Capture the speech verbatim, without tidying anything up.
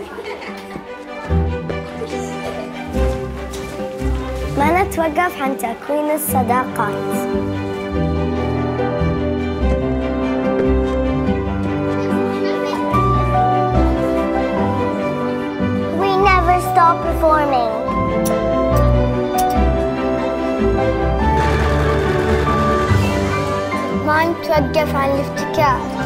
ما نتوقف عن تكوين الصداقات. We never stop performing. ما نتوقف عن الابتكار.